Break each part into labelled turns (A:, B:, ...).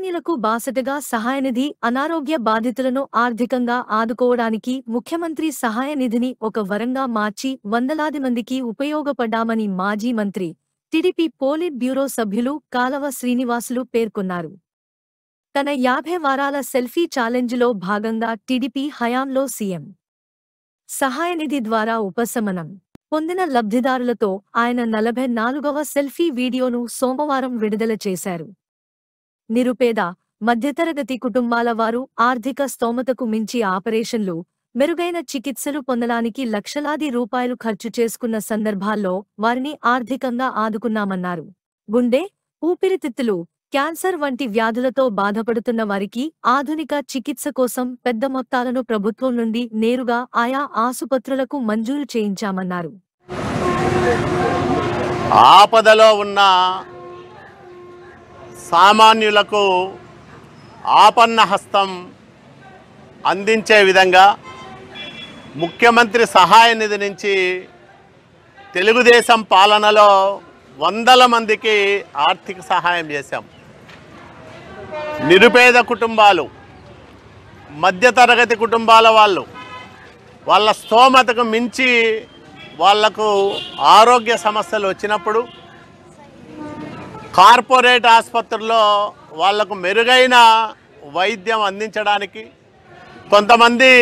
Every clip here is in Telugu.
A: సామాన్యులకు బాసటగా సహాయనిధి అనారోగ్య బాధితులను ఆర్థికంగా ఆదుకోవడానికి ముఖ్యమంత్రి సహాయనిధిని ఒక వరంగా మార్చి వందలాది మందికి ఉపయోగపడ్డామని మాజీ మంత్రి, టీడీపీ పోలిట్ బ్యూరో సభ్యులు కాలవ శ్రీనివాసులు పేర్కొన్నారు. తన 50 వారాల సెల్ఫీ ఛాలెంజ్లో భాగంగా టీడీపీ హయాంలో సీఎం సహాయనిధి ద్వారా ఉపశమనం పొందిన లబ్ధిదారులతో ఆయన 44వ సెల్ఫీ వీడియోను సోమవారం విడుదల చేశారు. నిరుపేద, మధ్యతరగతి కుటుంబాల వారు ఆర్థిక స్తోమతకు మించి ఆపరేషన్లు, మెరుగైన చికిత్సలు పొందడానికి లక్షలాది రూపాయలు ఖర్చు చేసుకున్న సందర్భాల్లో వారిని ఆర్థికంగా ఆదుకున్నామన్నారు. గుండె, ఊపిరితిత్తులు, క్యాన్సర్ వంటి వ్యాధులతో బాధపడుతున్న వారికి ఆధునిక చికిత్స కోసం పెద్ద మొత్తాలను ప్రభుత్వం నుండి నేరుగా ఆయా ఆసుపత్రులకు మంజూరు చేయించామన్నారు.
B: ఆపదలో ఉన్న సామాన్యులకు ఆపన్న హస్తం అందించే విధంగా ముఖ్యమంత్రి సహాయ నిధి నుంచి తెలుగుదేశం పాలనలో వందల మందికి ఆర్థిక సహాయం చేశాం. నిరుపేద కుటుంబాలు, మధ్యతరగతి కుటుంబాల వాళ్ళ స్తోమతకు మించి వాళ్లకు ఆరోగ్య సమస్యలు వచ్చినప్పుడు కార్పొరేట్ ఆసుపత్రుల్లో వాళ్లకు మెరుగైన వైద్యం అందించడానికి, కొంతమంది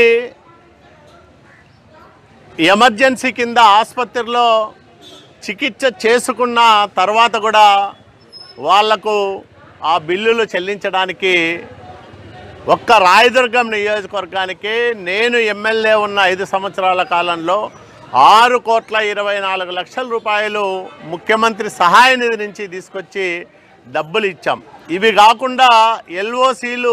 B: ఎమర్జెన్సీ కింద ఆసుపత్రిలో చికిత్స చేసుకున్న తర్వాత కూడా వాళ్లకు ఆ బిల్లులు చెల్లించడానికి ఒక్క రాయదుర్గం నియోజకవర్గానికి నేను ఎమ్మెల్యే ఉన్న 5 సంవత్సరాల కాలంలో 6,24,00,000 రూపాయలు ముఖ్యమంత్రి సహాయ నిధి నుంచి తీసుకొచ్చి డబ్బులు ఇచ్చాం. ఇవి కాకుండా ఎల్ఓసీలు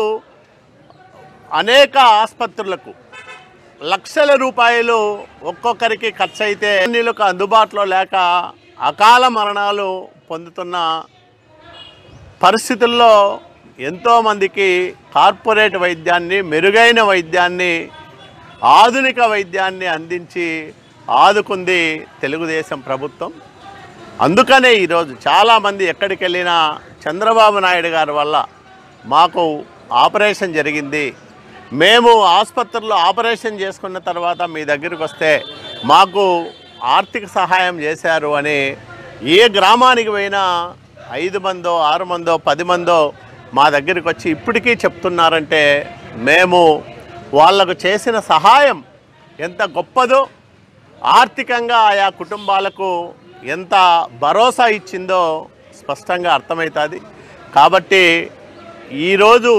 B: అనేక ఆసుపత్రులకు లక్షల రూపాయలు ఒక్కొక్కరికి ఖర్చు అయితే నీళ్ళకు అందుబాటులో లేక అకాల మరణాలు పొందుతున్న పరిస్థితుల్లో ఎంతోమందికి కార్పొరేట్ వైద్యాన్ని, మెరుగైన వైద్యాన్ని, ఆధునిక వైద్యాన్ని అందించి ఆదుకుంది తెలుగుదేశం ప్రభుత్వం. అందుకనే ఈరోజు చాలామంది ఎక్కడికి వెళ్ళినా చంద్రబాబు నాయుడు గారి వల్ల మాకు ఆపరేషన్ జరిగింది, మేము ఆసుపత్రిలో ఆపరేషన్ చేసుకున్న తర్వాత మీ దగ్గరికి వస్తే మాకు ఆర్థిక సహాయం చేశారు అని ఏ గ్రామానికి పోయినా 5 మందో 6 మందో 10 మందో మా దగ్గరికి వచ్చి ఇప్పటికీ చెప్తున్నారంటే మేము వాళ్లకు చేసిన సహాయం ఎంత గొప్పదో, ఆర్థికంగా ఆయా కుటుంబాలకు ఎంత భరోసా ఇచ్చిందో స్పష్టంగా అర్థమవుతుంది. కాబట్టి ఈరోజు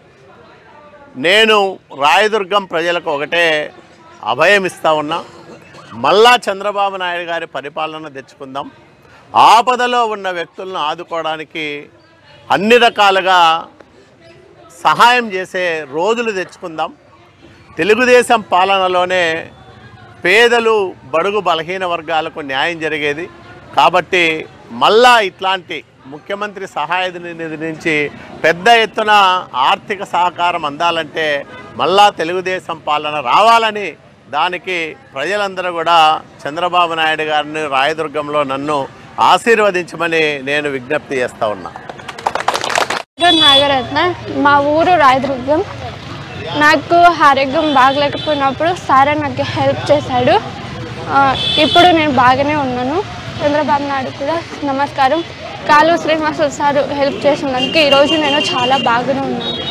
B: నేను రాయదుర్గం ప్రజలకు ఒకటే అభయం ఇస్తా ఉన్నా, మళ్ళా చంద్రబాబు నాయుడు గారి పరిపాలన తెచ్చుకుందాం. ఆపదలో ఉన్న వ్యక్తులను ఆదుకోవడానికి అన్ని రకాలుగా సహాయం చేసే రోజులు తెచ్చుకుందాం. తెలుగుదేశం పాలనలోనే పేదలు, బడుగు బలహీన వర్గాలకు న్యాయం జరిగేది. కాబట్టి మళ్ళా ఇట్లాంటి ముఖ్యమంత్రి సహాయ నిధి నుంచి పెద్ద ఎత్తున ఆర్థిక సహకారం అందాలంటే మళ్ళా తెలుగుదేశం పాలన రావాలని, దానికి ప్రజలందరూ కూడా చంద్రబాబు నాయుడు గారిని రాయదుర్గంలో నన్ను ఆశీర్వదించమని నేను విజ్ఞప్తి చేస్తా ఉన్నా.
C: నాగరత్న, మా ఊరు రాయదుర్గం. నాకు ఆరోగ్యం బాగలేకపోయినప్పుడు సారే నాకు హెల్ప్ చేశాడు. ఇప్పుడు నేను బాగానే ఉన్నాను. చంద్రబాబు నాయుడు కూడా నమస్కారం. కాలువ శ్రీనివాసులు సార్ హెల్ప్ చేసినందుకు ఈరోజు నేను చాలా బాగానే ఉన్నాను.